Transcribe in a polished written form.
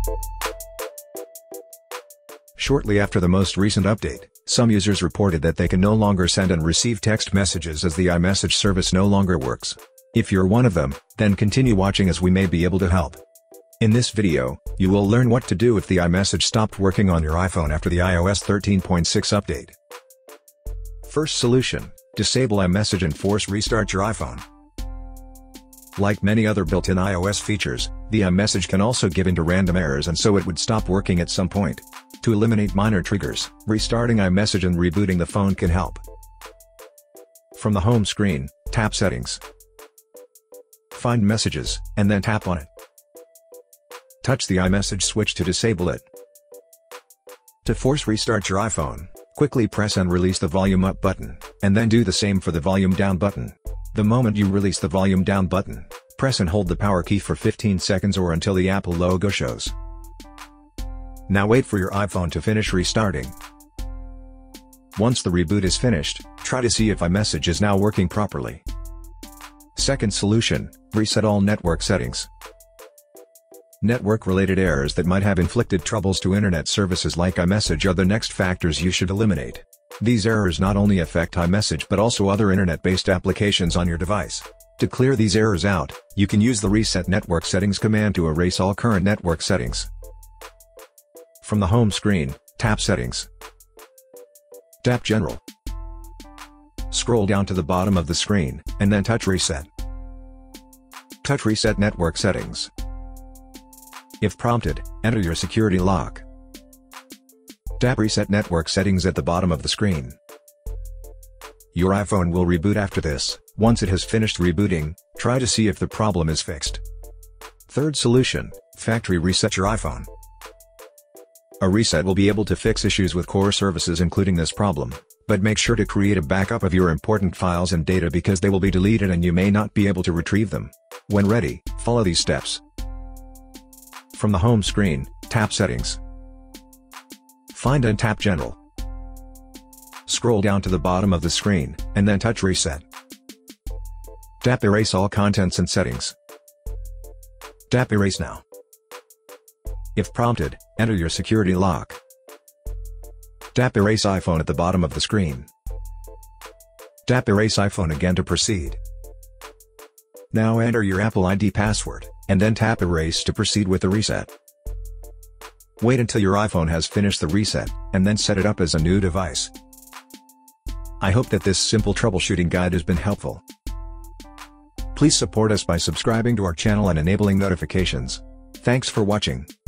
Shortly after the most recent update, some users reported that they can no longer send and receive text messages as the iMessage service no longer works. If you're one of them, then continue watching as we may be able to help. In this video, you will learn what to do if the iMessage stopped working on your iPhone after the iOS 13.6 update. First solution: disable iMessage and force restart your iPhone. Like many other built-in iOS features, the iMessage can also give into random errors and so it would stop working at some point. To eliminate minor triggers, restarting iMessage and rebooting the phone can help. From the home screen, tap Settings. Find Messages, and then tap on it. Touch the iMessage switch to disable it. To force restart your iPhone, quickly press and release the volume up button, and then do the same for the volume down button. The moment you release the volume down button, press and hold the power key for 15 seconds or until the Apple logo shows. Now wait for your iPhone to finish restarting. Once the reboot is finished, try to see if iMessage is now working properly. Second solution: reset all network settings. Network-related errors that might have inflicted troubles to internet services like iMessage are the next factors you should eliminate. These errors not only affect iMessage but also other internet-based applications on your device. To clear these errors out, you can use the Reset Network Settings command to erase all current network settings. From the home screen, tap Settings. Tap General. Scroll down to the bottom of the screen, and then touch Reset. Touch Reset Network Settings. If prompted, enter your security lock. Tap Reset Network Settings at the bottom of the screen. Your iPhone will reboot after this. Once it has finished rebooting, try to see if the problem is fixed. Third solution: factory reset your iPhone. A reset will be able to fix issues with core services including this problem, but make sure to create a backup of your important files and data because they will be deleted and you may not be able to retrieve them. When ready, follow these steps. From the home screen, tap Settings. Find and tap General. Scroll down to the bottom of the screen, and then touch Reset. Tap Erase all contents and settings. Tap Erase now. If prompted, enter your security lock. Tap Erase iPhone at the bottom of the screen. Tap Erase iPhone again to proceed. Now enter your Apple ID password, and then tap Erase to proceed with the reset. Wait until your iPhone has finished the reset, and then set it up as a new device. I hope that this simple troubleshooting guide has been helpful. Please support us by subscribing to our channel and enabling notifications. Thanks for watching.